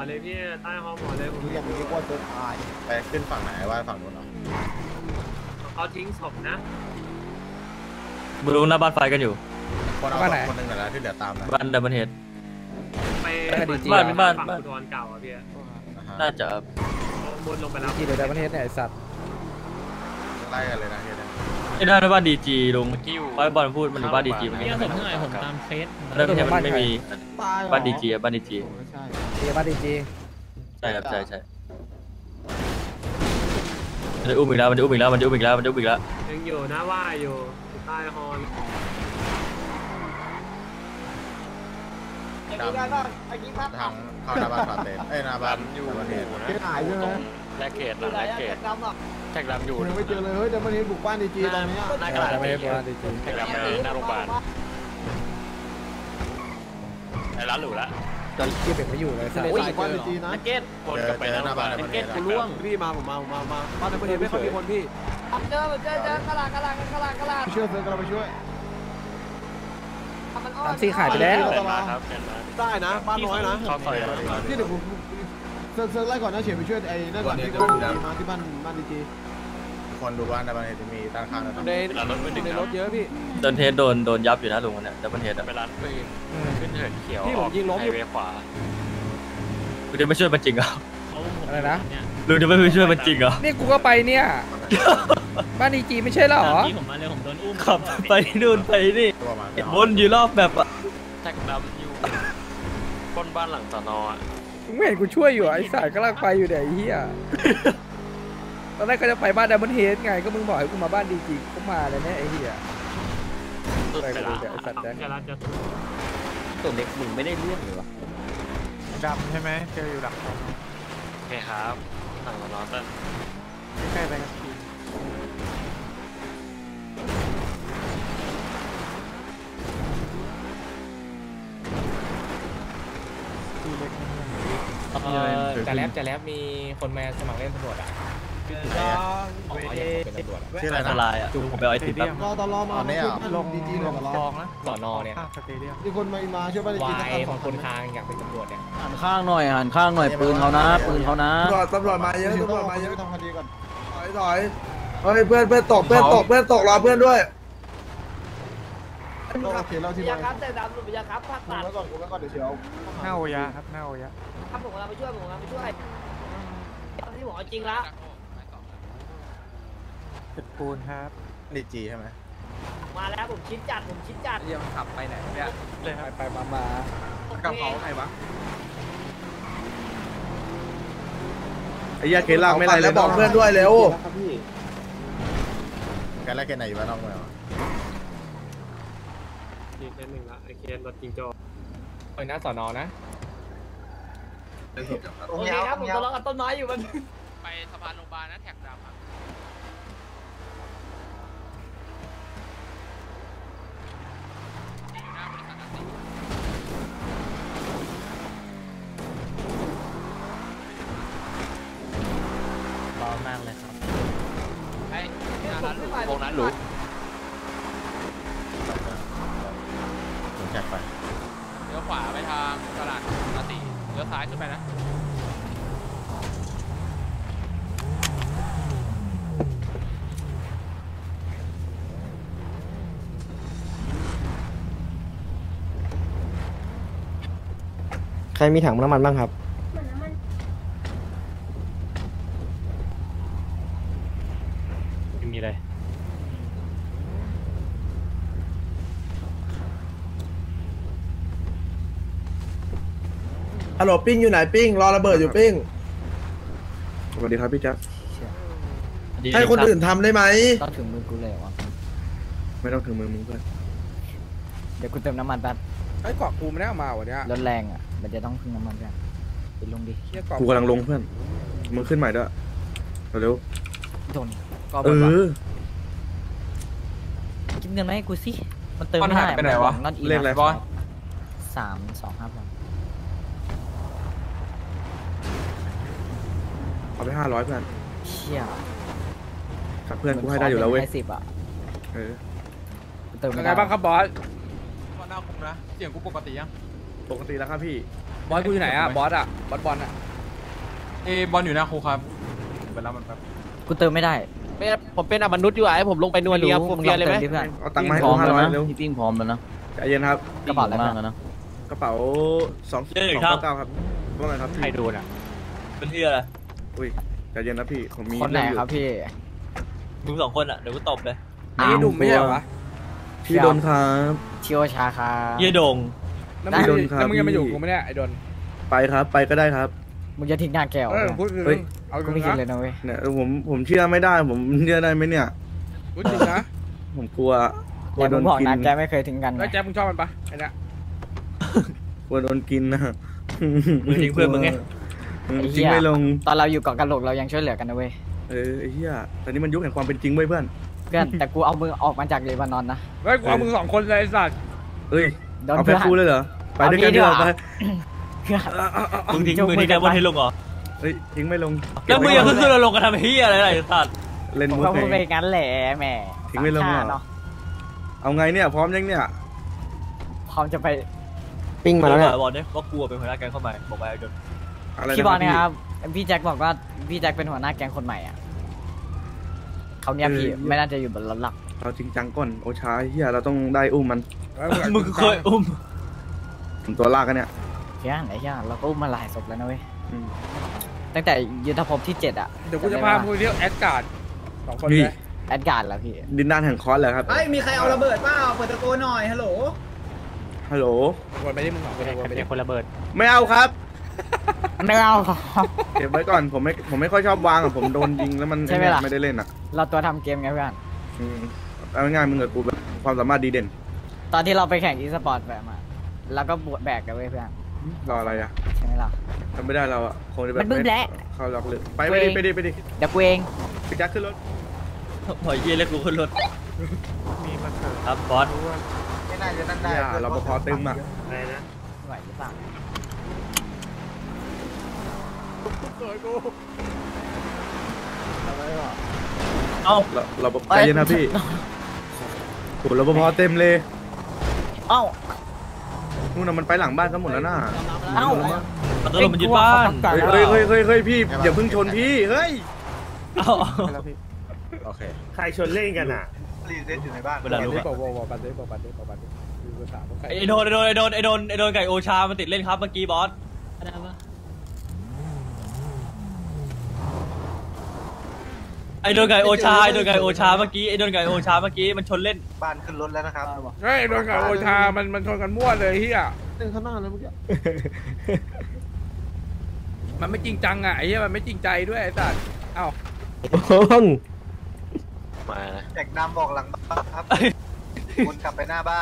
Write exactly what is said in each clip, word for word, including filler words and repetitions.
เลยพี่ใต้ฮอหมอเลยผมอย่างนี้ว่าจะตายไปขึ้นฝั่งไหนว่าฝั่งนู้นเหรอเขาทิ้งศพนะมึงรู้หน้าบ้านไฟกันอยู่คนเอาสองคนหนึ่งแต่ละที่เหลือตามนะบ้านดับเบิลเฮดไปบ้านบ้านบ้านฝั่งอุดรเก่าอ่ะพี่น่าจะบนลงไปแล้วกี่เดือนประเทศเนี่ยไอสัตว์ไล่กันเลยนะเฮียไอ้ด้านบ้านดีจีลุงไอ้บอลพูดมันอยู่บ้านดีจีเมื่อกี้พี่ผมเท่าไหร่ผมตามเฟซดับเบิลเฮดมันไม่มีบ้านดีจีบ้านดีจีเดียบ้านดีจีใช่ครับใช่ใช่มันจะอุ้มอีกแล้วมันจะอุ้มอีกแล้วมันจะอุ้มอีกแล้วมันจะอุ้มอีกแล้วยังอยู่นะว่าอยู่ใต้ฮอดำทางเข้าหน้าบ้านปาเต้เอ้ยหน้าบ้านอยู่ประเทศเกตหายใช่ไหมแลกเกตหลังแลกเกตแท็กดำอยู่ยังไม่เจอเลยเฮ้ยเดี๋ยวมันเห็นบุกบ้านดีจีตอนนี้หน้ากระดาษไม่ได้บ้านดีจีแท็กดำในหน้าโรงพยาบาลในร้านหรูละตอนเกียร์เบรกไม่อยู่เลยสัตว์โอ้ยบ้านดีจีนะเกตวนกลับไปหน้าโรงพยาบาลเกตกูล่วงพี่มาผมมาผมมามาบ้านในประเทศไม่ค่อยมีคนพี่เจอเจอเจอกระลากระลากระลากระลาช่วยเฟิร์นกำลังไปช่วยมันอ้อสามสี่ขายไปแล้วเกินมาครับเกินมาได้นะบ้านน้อยนะเข้าซอยพี่เดี๋ยวผมเซิร์ฟเซิร์ฟไล่ก่อนนะเฉียบไปช่วยไอ้นั่นก่อนที่บ้านมาที่บ้านบ้านดีจีคนดูบ้านในประเทศมีด้านข้างนะในในรถเยอะพี่โดนเทสโดนโดนยับอยู่นะลุงเนี่ยดับเบิลเฮดไปร้านปืนขึ้นเหินเขียวไฮเวย์ขวาลุงจะไม่ช่วยมันจริงเหรออะไรนะลุงจะไม่ไปช่วยมันจริงเหรอนี่กูก็ไปเนี่ย บ้านดีจีไม่ใช่เหรอพี่ผมมาเลยผมโดนอุ้มขับไปนู่นไปนี่ตัวมาวนอยู่รอบแบบอะแท็กดำอยู่บนบ้านหลังสนอ่ะมึงไม่เห็นกูช่วยอยู่ไอ้สัตว์กำลังไปอยู่เดี๋ยวไอ้เหี้ยตอนแรกก็จะไปบ้านดับเบิลเฮดไงก็มึงบอกให้กูมาบ้านดีจีก็มาเลยเนี่ยไอ้เหี้ยสุดไปไปกูละเดี๋ยวไอ้สัตว์แดงจะรัดจะตัวเล็กมึงไม่ได้เรื่องเลยวะดำใช่ไหมเจออยู่หลังสอนโอเคครับหลังสนอต้นใกล้ๆไปกันทีจะแลบจะแลบมีคนมาสมัครเล่นตำรวจอ่ะอ๋อยังเป็นตำรวจอ่ะชื่ออะไรอันตนะรายอะลุงผมไปเอาไอติมแป๊บรอตอนรอมาลงดีจีลงคลองนะสอนอเนี่ยสเตเดียมมีคนมามาช่วยบ้านดีวาจียของคนคางอยากเป็นตำรวจเนี่ยหันข้างหน่อยหันข้างหน่อยปืนเขานะปืนเขานะตำรวจตำรวจมาเยอะตำรวจมาเยอะทำคดีก่อนถอยถอยเฮ้ยเพื่อนเพื่อนตกเพื่อนตกเพื่อนตกรอเพื่อนด้วยโอเคเราที่ยามาครับแต่ดำหลุดยาครับภาคคุตัมดไว้ก่อนคุมไว้ก่อนเดี๋ยวเชียวหน้าโอยะครับหน้าโอยะครับผมกำลังไปช่วยผมกำลังไปช่วยที่หมอจริงละเป็นปูนครับดีจีใช่ไหมมาแล้วผมชิดจัดผมชิดจัดยังขับไปไหนเนี่ยเลยครับไปมามากระเป๋าใครวะไอ้ยาเคลากไม่ไรแล้วบอกเพื่อนด้วยเร็วแกแรกเกตไหนอยู่บ้านนอกเมืองดีแค่หนึ่งละไอเคนรถจริงโจไปหน้าสอนอนะโอเคครับผมทะเลาะกับต้นไม้อยู่มันไปสะพานโรงพยาบาลนะแท็กดำครับร้อนมากเลยครับไอ้ร้านหรูวงนั้นหรูผมแท็กไปเลี้ยวขวาไปทางตลาดนาตีเลี้ยวซ้ายขึ้นไปนะใครมีถังน้ำมันบ้างครับมีอะไรฮัลโหลปิ้งอยู่ไหนปิ้งรอระเบิดอยู่ปิ้งสวัสดีครับพี่แจ๊คให้คนอื่นทำได้ไหมต้องถึงมือกูเลยวะไม่ต้องถึงมือมึงเพื่อนเดี๋ยวกูเติมน้ำมันแป๊บไอ้เกาะกูไม่ได้เอามาวันนี้รถแรงอ่ะมันจะต้องพึ่งน้ำมันกันไปลงดิกูกำลังลงเพื่อนมึงขึ้นใหม่ด้วยเร็วโดนก็เออกินเงินมาให้กูสิมันเติมไม่ได้ไปไหนวะเลขอะไรบอสสามสองห้าพันเอาไปห้าร้อยเพื่อนเชี่ยกับเพื่อนกูให้ได้อยู่แล้วเว้ยสิบอ่ะเออเติมไงบ้างครับบอสก็น่าคุมนะเสียงกูปกติยังปกติแล้วครับพี่บอสกูอยู่ไหนอ่ะบอสอ่ะบอสบอลอ่ะเอบอลอยู่หน้าคุกครับไปรับมันแป๊บกูเติมไม่ได้ไม่ผมเป็นอมนุษย์อยู่อ่ะให้ผมลงไปนวลเนียผมเนียเลยไหมเอาตังค์มาให้กูห้าร้อยเร็วพี่ปิ้งพร้อมแล้วนะใจเย็นครับกระเป๋าอะไรบ้างนะกระเป๋าสองสองเก้าเก้าครับว่าไงครับพี่ใครโดนอ่ะเป็นที่อะไรอุ้ยใจเย็นนะพี่ผมมีคนไหนเองอยู่ครับพี่มึงสองคนอ่ะเดี๋ยวกูตบเลยไอ้ดุ่มไม่ใช่เหรอวะพี่โดนครับเที่ยวชาคาเยี่ยดงแล้วมึงโดนครับแล้วมึงยังมาอยู่พี่กูไม่ได้ไอ้ดนไปครับไปก็ได้ครับมึงจะทิ้งหน้าแก้วเออพูดถึงเฮ้ยเอากูจริไม่งคิดนะเลยนะเว้ยเนี่ยผมผมเชื่อไม่ได้ผมเชื่อได้ไหมเนี่ยพูดจริงนะผมกลัวกลัวแต่โดมึนงบอกกินนะแกไม่เคยทิ้งกันแล้วแจ๊บมึงชอบมันปะไอ้เนี่ยกลัวโดนกินนะมึงทิ้งเพื่อนมึงไงเออจริงไม่ลงตอนเราอยู่เกาะกะโหลกเรายังช่วยเหลือกันนะเว้ยเออไอ้เหี้ยแต่นี่มันยุคแห่งความเป็นจริงเว้ยเพื่อนเพื่อนแต่กูเอามือออกมาจากเลบานอนนะเฮ้ยกูเอามึงสองคนเลยไอ้สัตว์เอ้ยโดนเอาเพื่แพ็อคน คู่เลยเหรอไปด้วยกันเอาพี่ดีกว่าดีกไปว่า เพื่อนมึงทิ้งมึงทิ้งแกบนให้ลงเหรอเฮ้ยทิ้งไม่ลงแล้วมึงยังขึ้นเราลงกันทำเฮียอะไรไอ้สัตว์เล่นผมมุกก็พูดไปเองงั้นแหละแหมทิ้งไม่ลงเหรอเนาะเอาไงเนี่ยพร้อมยังเนี่ยพร้อมจะไปปิ้งมาแล้วเนี่ยบอลเนี่ยว่ากลัวเป็นหัวหน้าแก๊งเข้ามาบอกไปจนอะไรพี่บอลนะเนะครับพี่แจ็คบอกว่าพี่แจ็คเป็นหัวหน้าแก๊งคนใหม่อ่ะเขาเนี่ยพี่ไม่น่าจะอยู่บนรถหลักเราจริงจังก่อนโอชาเฮียเราต้องได้อุ้มมันมึงเคยอุ้มผมตัวลากกันเนี่ยเฮียไหนเฮียเราก็อุ้มมาหลายศพแล้วนะเว้ยอืมตั้งแต่ยุทธภพที่เจ็ดอ่ะเดี๋ยวกูจะพามึงไปเที่ยวแอดการ์ดสองคนพี่เลยแอดการ์ดแล้วพี่ดินด้านแห่งคอสเหรอครับเฮ้ย มีใครเอาระเบิดเปล่าเปิดตะโกนหน่อย ฮัลโหลฮัลโหลวนไปที่มึงสองคนวนไปที่คนระเบิดไม่เอาครับไม่เอาเก็บไว้ก่อนผมไม่ผมไม่ค่อยชอบวางอะผมโดนยิงแล้วมันใช่ไหมล่ะไม่ได้เล่นอ่ะเราตัวทำเกมไงเพื่อนอืมเอาง่ายๆมึงกับกูแบบความสามารถดีเด่นตอนที่เราไปแข่งอีสปอร์ตแบบมาแล้วก็บวชแบกกันเว้ยเพื่อนรออะไรอ่ะใช่ไหมล่ะทำไม่ได้เราอ่ะคงจะแบบมันบึ้มแหละเข้าล็อกเลยไปไปดิไปดิไปดิเดี๋ยวกูเองพี่แจ็คขึ้นรถหอยเยี่ยแล้วกูขึ้นรถมีมาเสิร์ฟครับบอสไม่น่าจะนั่นได้อย่าเราพอเต็มอ่ะอะไรนะไหวหรือเปล่า เอ้าเราเราใจเย็นนะพี่โหเราพอเต็มเลยเอ้านู่นน่ะมันไปหลังบ้านกันหมดแล้วน่ะเอ้าเฮ้ยเฮ้ยเฮ้ยเฮ้ยเฮ้ยพี่อย่าเพิ่งชนพี่เฮ้ยเอ้าไปแล้วพี่โอเคใครชนเล่นกันอ่ะรีเซ็ตอยู่ในบ้านเวลารู้บอกบอกบอกปันดิบอกปันดิบอกปันดิคือภาษาพวกใครไอโดนไอโดนไอโดนไอโดนไอโดนไก่โอชามันติดเล่นครับเมื่อกี้บอสไอโดนไก่โอชาไอโดนไก่โอชาเมื่อกี้ไอโดนไก่โอชาเมื่อกี้มันชนเล่นบ้านขึ้นรถแล้วนะครับเฮ้ยโดนกับโอชามันมันชนกันมั่วเลยเฮียเต้นข้างหน้าเลยเมื่อกี้มันไม่จริงจังอ่ะไอ้เหี้ยมันไม่จริงใจด้วยไอ้สัตว์เอ้ามานะแจกนำบอกหลังบ้านครับวนกลับไปหน้าบ้าน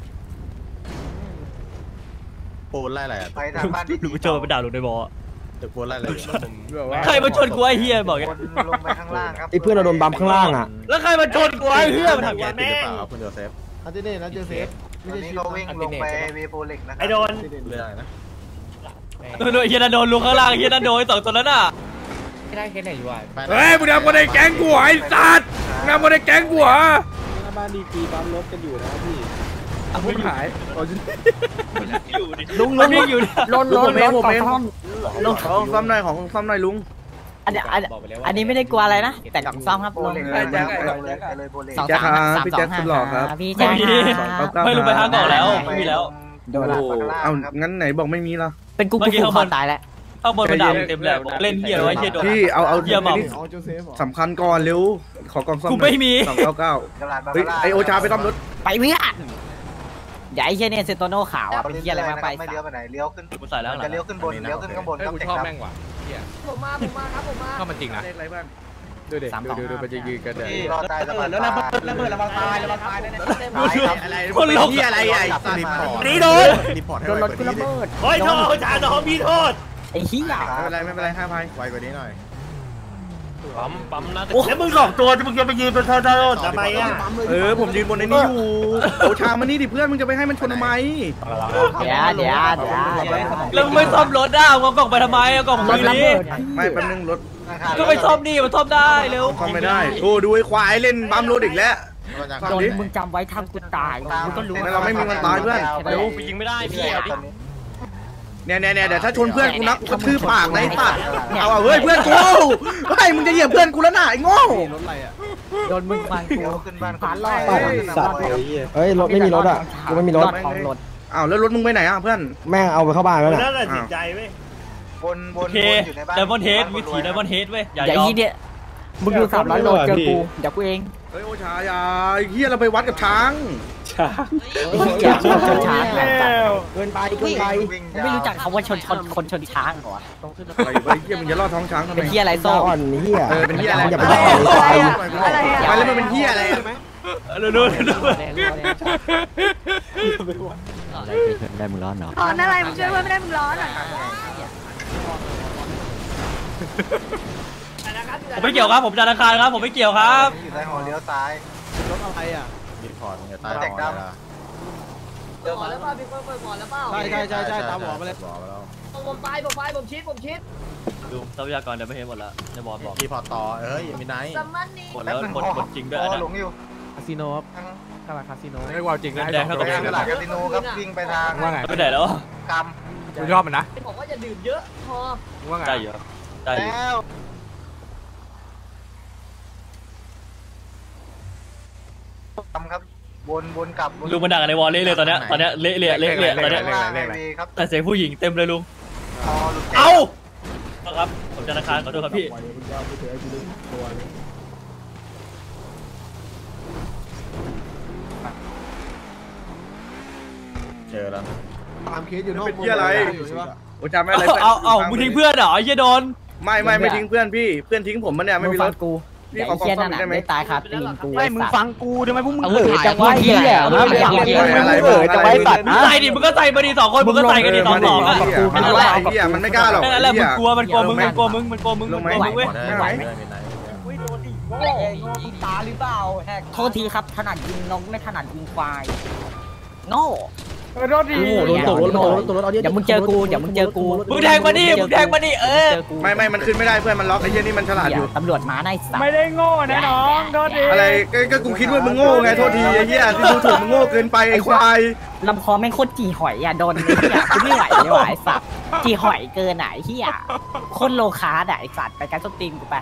ปูนไล่อะไรอ่ะไปทางบ้านที่ลุงโจไปด่าลุงในบอตึกปูนไล่อะไรอยู่แบบว่าใครมาชนกูไอเฮียบอกไงวนลงไปข้างล่างครับไอ้เพื่อนเราโดนบัมข้างล่างอ่ะแล้วใครมาชนกูไอเฮียมันทำแกยังไงติดหรือแม่เปล่าคุณโจเซฟอันที่นี่นะเจอเซฟตอนนี้เขาวิ่งลงไปเวโปเล็กนะครับไอโดนเรื่องอะไรนะโดนเฮียนันโดนลุงข้างล่างเฮียนันโดนสองตัวนั้นอ่ะไม่ได้เคสไหนอยู่อ่ะไปเฮ้ยมึงทำคนในแก๊งกูเหรอไอ้สัตว์มึงทำคนในแก๊งกูเหรอหน้าบ้านดีจีปั๊มรถกันอยู่นะพี่อาวุธหายลุงลุงอยู่รถรถรถของซ่อมลุงของซ่อมหน่อยของซ่อมหน่อยลุงอันนี้อันอันนี้ไม่ได้กลัวอะไรนะแต่กล่องซ่อมครับโปลุงเล็กได้ไปได้เลยไปเลยโปเล็กสองแจ็คสามครับสามพี่สอแจ็คงสุดหล่อครับพี่แจ็คสองเก้าเก้าไม่ลุงไปทางก่อนแล้วไม่มีแล้วโอ้โหเอางั้นไหนบอกไม่มีล่ะเป็นกูกูผูกคอตายแล้วข้างบนมันด่าเต็มเลยเล่นเหี้ยไว้เหี้ยโดนพี่เอาเอาเหี้ยเมานี่สำคัญก่อนเร็วขอกองซ่อมกูไม่มีสองเก้าเก้าตลาดบาเฮ้ยคาร่าไอโอชาไปซ่อมรถไปเพื่อนอย่าไอ้เหี้ยเนี่ยเซโตโน่ขาวอ่ะเป็นเหี้ยอะไรมาไปไม่เลี้ยวไปไหนเลี้ยวขึ้นกูใายแล้วจะเลี้ยวขึ้นบนเลี้ยวขึ้นข้างบนเฮ้ยต้องกูแตกชอบครับแม่งว่ะเฮียผมมาผมมาครับผมมาชอบมันจริงนะเลขอะไรบ้างดูดิดูดูดูมันจะยืนกันเดี๋ยวที่รอตายระเบิดระเบิดระเบิดระเบิดตายระเบิดตายแน่ๆตายครับอะไรคนลงที่อะไรไอ้สัตว์รีพอร์ตนี่โดนรีพอร์ตให้โดนไวรถกว่ากูนี้ระดิเบิดเฮ้ยโทษจ่าน้องพี่โทษไอ้เหี้ยไม่เป็นไรไม่เป็นไรห้าพันไวกว่านี้หน่อยปั๊มปั๊มนะแล้วมึงสองตัวมึงจะไปยืนเป็นเธอเธอทำไมอ่ะเออผมยืนบนไอ้นี่อยู่โอชามานี่ดิเพื่อนมึงจะไปให้มันชนทำไมเดี๋ยวเดี๋ยวเดี๋ยวแล้วมึงไม่ซ่อมรถอ่ะเอากล่องไปทำไมเอากล่องของมึงนี่ไม่แป๊บนึงรถก็ไปซ่อมดิมันซ่อมได้เร็วซ่อมไม่ได้โอ้ดูไอ้ควายเล่นบัมรถอีกแล้วโดนมึงจำไว้ทำกูตายมึงก็รู้ไม่เราไม่มีวันตายเพื่อนเร็วยิงไม่ได้พี่เอาดิเนี่ยเนี่ยเนี่ยเดี๋ยวถ้าชนเพื่อนกูนักกระทืบปากนะไอ้สัตว์เอาเอาเฮ้ยเพื่อนกูเฮ้ยมึงจะเหยียบเพื่อนกูแล้วน่ะไอ้โง่โดนมึงฟันกูผ่านรอดสัตว์เฮ้ยรถไม่มีรถอ่ะกูไม่มีรถของรถอ้าวแล้วรถมึงไปไหนอ่ะเพื่อนแม่งเอาไปเข้าบ้านแล้วมันน่ะน่าตัดสินใจเว้ยบนบนโอเคไดมอนเฮดวิถีไดมอนเฮดเว้ยอย่าอย่ายอมยี่เนี่ยมึงดูสามร้อยโลเจอกูเดี๋ยวกูเองเฮ้ยโอชาอย่าไอ้เหี้ยเราไปวัดกับช้างไอ้เหี้ยชนชนช้างเนี่ยเกินไปเกินไปมึงไม่รู้จักคำว่าชนชนคนชนช้างเหรอวะอะไรวะไอ้เหี้ยมึงจะล่อท้องช้างทำไมเป็นเหี้ยอะไรโซ่อ่อนเหี้ยเออเป็นเหี้ยอะไรอย่าไปล่อเลยไปแล้วมันเป็นเหี้ยอะไรดูดูดูได้มึงร้อนเหรอร้อนอะไรมึงช่วยเพื่อนไม่ได้มึงร้อนอ่ะผมไม่เกี่ยวครับผมธนาคารครับผมไม่เกี่ยวครับอยู่ในหอเลี้ยวซ้ายรถอะไรอ่ะมีพอร์ตมึงจะตายหอเลยล่ะเปิดหมอนแล้วเปล่าพี่เปิดเปิดหมอนแล้วเปล่าใช่ใช่ใช่ใช่ตามหมอไปเลยผมไปผมไปผมชิดผมชิดดูทรัพยากรเดี๋ยวไม่เห็นหมดแล้วในบอลบอกมีพอร์ตต่อเอ้ยมีไนท์ซัมมันนี่หมดแล้วหมดหมดจริงด้วยอ๋อนะหลงอยู่คาสิโนครับตลาดคาสิโนไม่ว่าจริงนะแดงเท่ากับไปตลาดคาสิโนครับวิ่งไปทางว่าไงไปไหนแล้วกกูชอบมันนะบอกว่าอย่าดื่มเยอะพอว่าไงได้อยู่ครับได้ำอยู่แล้วทำครับวนวนกลับลุงมันด่ากันในวอลเละเลยตอนเนี้ยตอนเนี้ยเละเละเละเละตอนเนี้ยข้างล่างไฮเวย์ครับแต่เสียงผู้หญิงเต็มเลยลุงพอหลุดเอ้าครับผมธนาคารขอโทษครับพี่เจอแล้วตามเคสอยู่นอกเป็นเหี้ยอะไรโอชาไม่อะไรเอาเอามึงทิ้งเพื่อนเหรอไอ้เหี้ยโดนไม่ไม่ไม่ทิ้งเพื่อนพี่เพื่อนทิ้งผมมันเนี่ยไม่มึงมีรฟัถงกูพี่ไอ้ขอขอเหี้ยซ่อนั่มนน่ะได้ไหมได้ตายคาตีนกูไม่มึงฟังกูทำไมพวกมึงเอเอออจัจังงหวะวะเหี้เหี้ยยมึงอยากเหี้ยอะไรมึงเออจังหวะสัตว์มึงใส่ดิมึงก็ใส่มาดิสองคนมึงก็ใส่กันดิสองสองอ่ะมันไม่ไอ้เหี้ยมันไม่กล้าหรอกแค่นั้นแหละมึงกลัวมันกลัวมึงมันกลัวมึงมันกลัวมึงลมันง ไหมกลัวมึงเว้ยไม่ไหวตาหรือเปล่าโทษทีครับถนัดยิงนกไม่ถนัดยิงควายโง่รถดีโดนตกรถโดนตกรถเอาเยอะอย่ามึงเจอกูอย่ามึงเจอกูมึงแทงมาดิมึงแทงมาดิเออไม่ไม่มันขึ้นไม่ได้เพื่อนมันล็อกไอ้เหี้ยนี่มันฉลาดอยู่ตำรวจมาในสัตว์ไม่ได้โง่นะน้องโทษดีอะไรก็ก็กูคิดว่ามึงโง่ไงโทษทีไอ้เหี้ยที่ดูถูกมึงโง่เกินไปไอ้ควายลำคอแม่งโคตรจีหอยอ่ะโดนไอ้เหี้ยกูไม่ไหวเลยว่ะไอ้สัตว์จีหอยเกินไหนเหี้ยโคตรโลคาร์ดอะไอ้สัตว์ไปการส้นตีนกูไป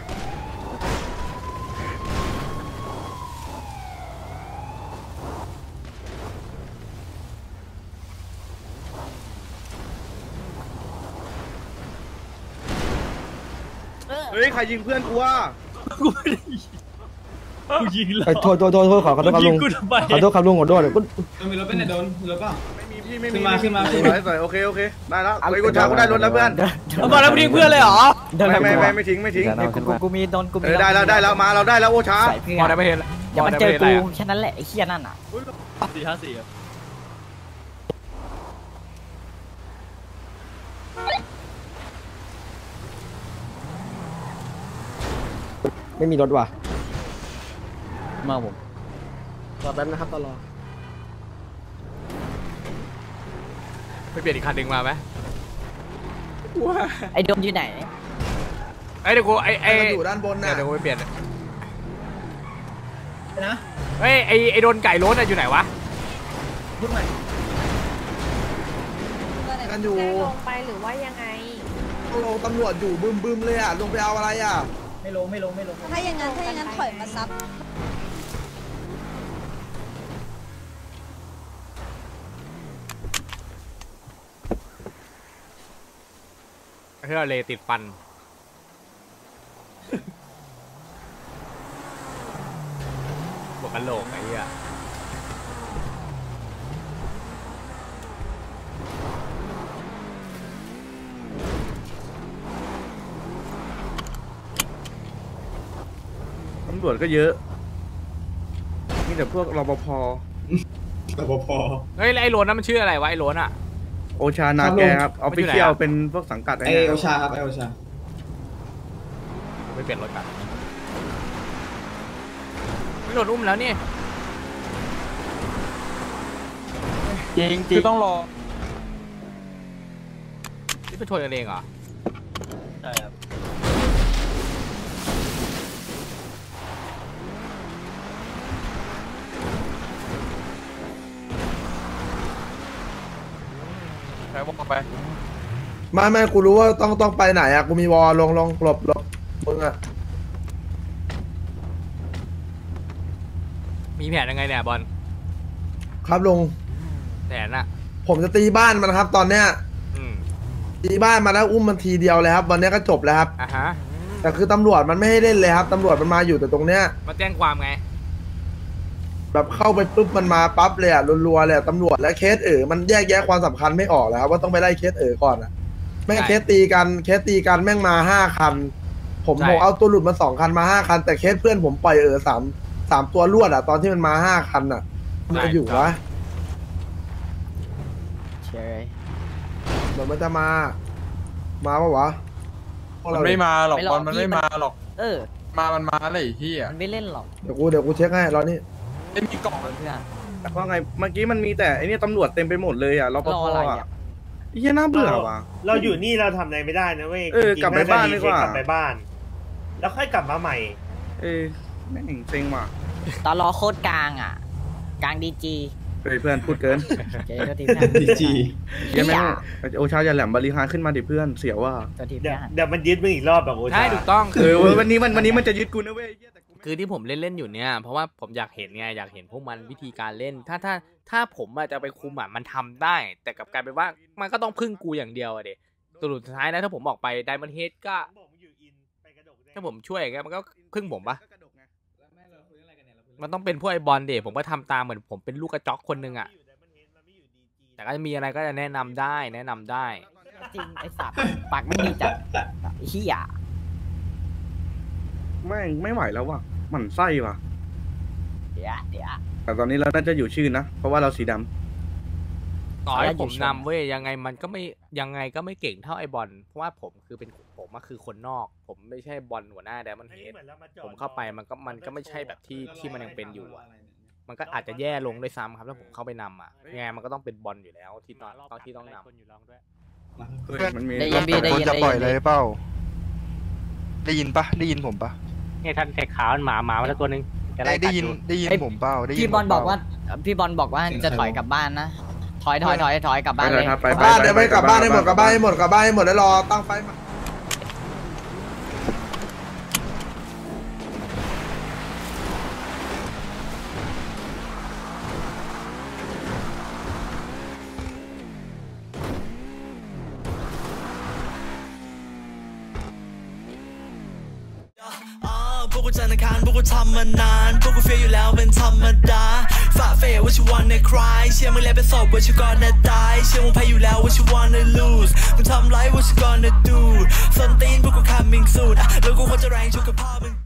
เฮ้ยใครยิงเพื่อนกูวะกูไม่ได้กูยิงเหรอไปโทษโทษโทษโทษขอขอโทษครับลุงกูทำไมขอโทษครับลุงขอโทษกูมีรถเป็นไหนโดนมีรถเปล่าไม่มีพี่ไม่มีขึ้นมาขึ้นมาขึ้นสมาวยสวยโอเคโอเคได้แล้วไอ้กูช้ากูได้รถแล้วเพื่อนเอาบอกแล้วมึงทิ้งเพื่อนเลยเหรอเดินไม่กับไม่กูไม่ไม่ทิ้งไม่ทิ้งกูกูกูมีโดนกูมีเออได้แล้วได้แล้วมาเราได้แล้วโอช้าใส่เพื่อพอน ได้ไม่เห็นอย่ามาเจอกูแค่นั้นแหละไอ้เหี้ยนั่นอ่ะสี่ห้าสี่ครับไม่มีรถว่ะมาผมรอแป๊บนะครับตลอดไปเปลี่ยนอีกคันหนึ่งมาไหมไอ้โดมอยู่ไหนไอ้เดี๋ยวกูไอ้ไอ้อยู่ด้านบนน่ะเดี๋ยวกูไปเปลี่ยนนะเฮ้ยไอ้ไอ้โดนไก่ล้นอะอยู่ไหนวะกันอยู่ลงไปหรือว่ายังไงลงตำรวจอยู่บึมบึมเลยอ่ะลงไปเอาอะไรอ่ะไม่ลงไม่ลงไม่ลงถ้าอย่างนั้นถ้าอย่างนั้นถอยมาซับเพื่อเลติดฟันบวกกันโหลกไอ้เหี้ยตำรวจก็เยอะนี่แต่พวกรปภเฮ้ยแล้วไอ้โลนนั้นมันชื่ออะไรวะไอ้โลนอะโอชานาแกครับเอาไปเที่ยวเป็นพวกสังกัดไอ้ไอเนี่ยโอชาครับไอโอชาไม่เปลี่ยนรถกันไม่โดนอุ้มแล้วนี่จริงจริงต้องรอนี่ไปชนกันเองเหรอใช่ครับเช้วอลไปไม่ไม่กูรู้ว่าต้องต้องไปไหนอ่ะกูมีวอลลงลงหลบหลบมึงอ่ะมีแผนยังไงเนี่ยบอลครับลุงแผนอะผมจะตีบ้านมันครับ ตอนเนี้ยอืมตีบ้านมาแล้วอุ้มมันทีเดียวเลยครับวันนี้ก็จบแล้วครับอ่ะฮะแต่คือตำรวจมันไม่ให้เล่นเลยครับตำรวจมันมาอยู่แต่ตรงเนี้ยมาแจ้งความไงแบบเข้าไปปุ๊บมันมาปั๊บเลยอ่ะรัวๆเลยอะตำรวจและเคสเอ๋อมันแยกแยะความสำคัญไม่ออกแล้วครับว่าต้องไปไล่เคสเอ๋อก่อนอ่ะแม่งใช่เคสตีกันเคสตีกันแม่งมาห้าคัน ผมใช่ผมเอาตัวหลุดมาสองคันมาห้าคัน แต่เคสเพื่อนผมปล่อยเอ๋อสามสามตัวรวดอ่ะตอนที่มันมาห้าคันอ่ะมันจะอยู่วะเชยเหมือนมันจะมา มาปะวะพวกมันเราไม่มาหรอกไม่หรอกบอลมันพี่ไม่มันมาหรอกเออมามันมาเลยไอ้ที่อ่ะมันไม่เล่นหรอกเดี๋ยวกูเดี๋ยวกูเช็คให้รอนี่ไม่มีกล่องเพื่อนว่าไงเมื่อกี้มันมีแต่ไอ้นี่ตำรวจเต็มไปหมดเลยอ่ะรปรอภอะไรอ่ะอ่ะเฮียน่าเบื่อว่ะเราอยู่นี่เราทำอะไรไม่ได้นะเว้ยเออกลับไปบ้านดีกว่ากลับไปบ้าน แล้วค่อยกลับมาใหม่เอ้ยแม่งเซ็งว่ะตอนรอโคตรกลางอ่ะ กลางดีจีเฮ้ยเพื่อนพูดเกินเจ๊ตัวทีเพื่อนดีจีเฮียแม่งโอชาอย่าแหลมบริหารขึ้นมาดิเพื่อนเสียวว่ะตัวทีเดี๋เพื่ยวอนเดี๋ยวมันยึดมึงอีกรอบแบบโอ้ใช่ถูกต้องเออวันนี้มันวันนี้มันจะยึดกูนะเว้ยเหี้ยแต่กูไม่คือที่ผมเล่นเล่นๆอยู่เนี่ยเพราะว่าผมอยากเห็นไงอยากเห็นพวกมันวิธีการเล่น ถ้าถ้าถ้าผมอะจะไปคุมอะมันทำได้ แต่กลับกลายเป็นว่ามันก็ต้องพึ่งกูอย่างเดียวอะเด็สรุปสุดท้ายนะถ้าผมออกไปไดมอนด์เฮดก็ถ้าผมช่วยอย่างเงี้ยมันก็พึ่งผมปะมันต้องเป็นพวกไอ้บอลเด็ผมก็ทำตามเหมือนผมเป็นลูกกระจอกคนหนึงอะแต่ก็จะมีอะไรก็จะแนะนำได้แนะนำได้จริงไอ้สัตว์ปากไม่ดีจัดไอ้เหี้ยแม่งไม่ไหวแล้วว่ะหมั่นไส้ว่ะเดี๋ยวเดี๋ยวแต่ตอนนี้เราน่าจะอยู่ชื่อนะเพราะว่าเราสีดำต่อให้ผมขออนุญาตหยุดชมนำเว้ยยังไงมันก็ไม่ยังไงก็ไม่เก่งเท่าไอ้บอลเพราะว่าผมคือเป็นผมอะคือคนนอก ผมไม่ใช่บอลหัวหน้าไดมอนด์เฮดผมเข้าไปมันก็มันก็ไม่ใช่แบบที่ที่มันยังเป็นอยู่อะมันก็อาจจะแย่ลงด้วยซ้ำครับถ้าผมเข้าไปนำอะยังไงมันก็ต้องเป็นบอลอยู่แล้วที่ตอนตอนที่ต้องนำเฮ้ยมันมีได้ยินพี่ได้ยินจะได้ปล่อยยินเลยเปล่าได้ยินปะได้ยินผมปะเนี่ยท่านแขกขาวหมาหมามาแล้วตัวนึงได้ได้ยินได้ยินผมเปล่าได้ยินพี่บอลผมเปบล่าอกว่าพี่บอลบอกว่าจะถอยกลับบ้านนะถอยถอยถอยถอยกลับบ้านเลยไปกลับบ้านเดี๋ยวไปกลับบ้านให้หมดกลับบ้านให้หมดกลับบ้านให้หมดแล้วรอตั้งไฟมาพวกกูจันทร์อังคารพวกกูทำมานานพวกกูเฟียอยู่แล้วเป็นธรรมดาฝ่าเฟย what you wanna cry เชื่อมึงแล้วเป็นศพ what you gonna die เชื่อมึงแพ้อยู่แล้ว what you wanna lose มึงทำไร what you gonna do ส้นตีนพวกกู coming soon อ่ะแล้วกูควรจะแรงชุกกับพ่อมึง